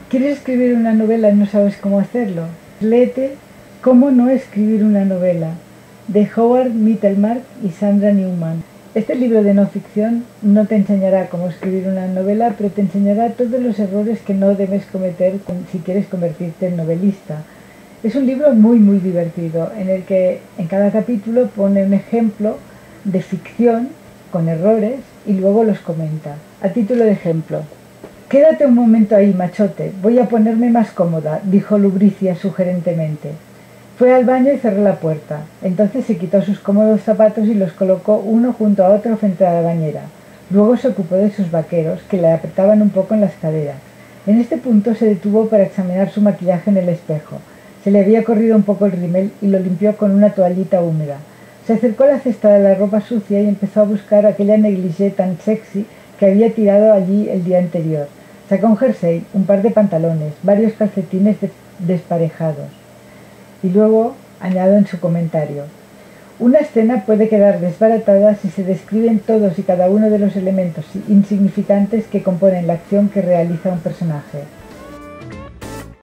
¿Quieres escribir una novela y no sabes cómo hacerlo? Léete Cómo no escribir una novela, de Howard Mittelmark y Sandra Newman. Este libro de no ficción no te enseñará cómo escribir una novela, pero te enseñará todos los errores que no debes cometer si quieres convertirte en novelista. Es un libro muy divertido, en el que en cada capítulo pone un ejemplo de ficción con errores y luego los comenta. A título de ejemplo: «Quédate un momento ahí, machote, voy a ponerme más cómoda», dijo Lubricia sugerentemente. Fue al baño y cerró la puerta. Entonces se quitó sus cómodos zapatos y los colocó uno junto a otro frente a la bañera. Luego se ocupó de sus vaqueros, que le apretaban un poco en las caderas. En este punto se detuvo para examinar su maquillaje en el espejo. Se le había corrido un poco el rímel y lo limpió con una toallita húmeda. Se acercó a la cesta de la ropa sucia y empezó a buscar aquella negligé tan sexy que había tirado allí el día anterior. Sacó un jersey, un par de pantalones, varios calcetines desparejados. Y luego añado en su comentario: «Una escena puede quedar desbaratada si se describen todos y cada uno de los elementos insignificantes que componen la acción que realiza un personaje».